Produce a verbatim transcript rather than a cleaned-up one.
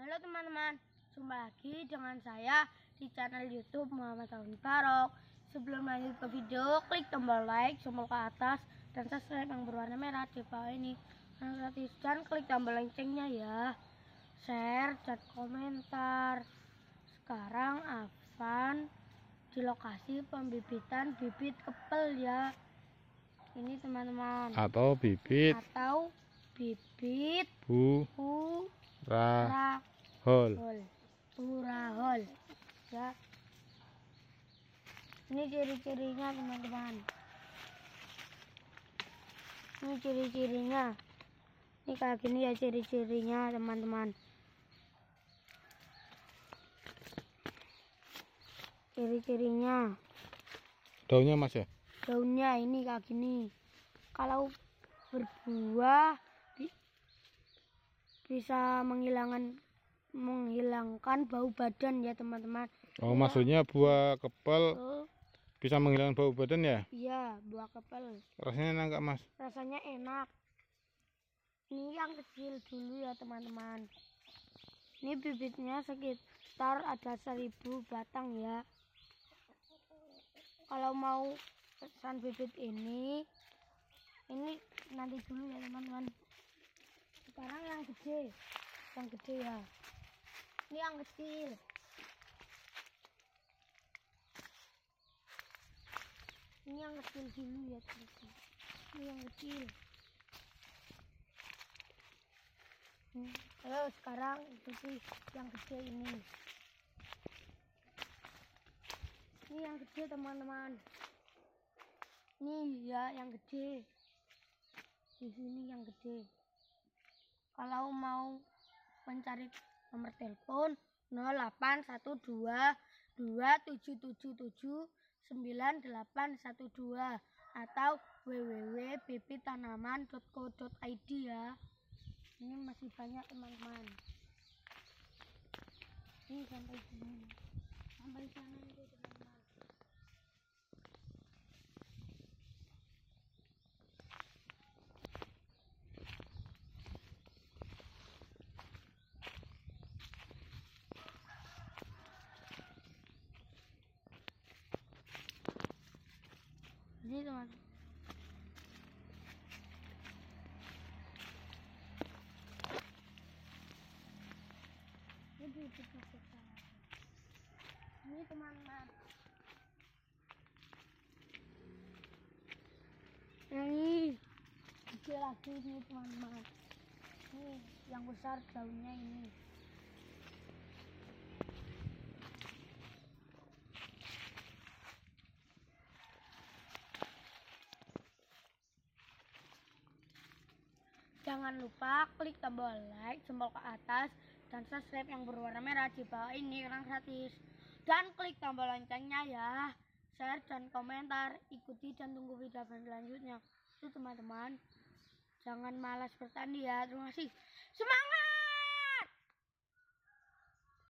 Halo teman-teman, jumpa lagi dengan saya di channel YouTube Muhammad Tauhid Barok. Sebelum lanjut ke video, klik tombol like, tombol ke atas, dan subscribe yang berwarna merah di bawah ini. Dan gratis, dan klik tombol loncengnya ya. Share dan komentar. Sekarang Afan di lokasi pembibitan bibit kepel ya. Ini teman-teman. Atau bibit. Atau bibit Bu. Bu. Ra. Hol. Burahol ya. Ini ciri-cirinya teman-teman. Ini ciri-cirinya. Ini kayak gini ya ciri-cirinya teman-teman. Ciri-cirinya. Daunnya mas ya? Daunnya ini kayak gini. Kalau berbuah bi bisa menghilangkan menghilangkan bau badan ya teman-teman. Oh ya. Maksudnya buah kepel oh. Bisa menghilangkan bau badan ya? Iya, buah kepel. Rasanya enak gak mas? Rasanya enak. Ini yang kecil dulu ya teman-teman. Ini bibitnya sekitar ada seribu batang ya. Kalau mau pesan bibit ini, ini nanti dulu ya teman-teman. Sekarang yang gede, yang gede ya. Ini yang kecil. Ini yang kecil dulu ya teman-teman. Ini yang kecil. Hmm. Ayo sekarang itu sih yang gede ini. Ini yang gede teman-teman. Ini ya yang gede. Di sini yang gede. Kalau mau mencari nomor telepon nol delapan satu dua dua tujuh tujuh tujuh sembilan delapan satu dua atau w w w titik bibit tanaman titik co titik i d ya. Ini masih banyak teman-teman. Ini sampai sini. Sampai sana itu teman-teman. Ini teman. Ini bibit masuk sana. Ini teman-teman. Ini kecil lagi nih teman-teman. Ini yang besar daunnya ini. Jangan lupa klik tombol like, tombol ke atas, dan subscribe yang berwarna merah di bawah ini karena gratis. Dan klik tombol loncengnya ya. Share dan komentar, ikuti dan tunggu video selanjutnya. Itu teman-teman. Jangan malas bertani ya. Terima kasih. Semangat!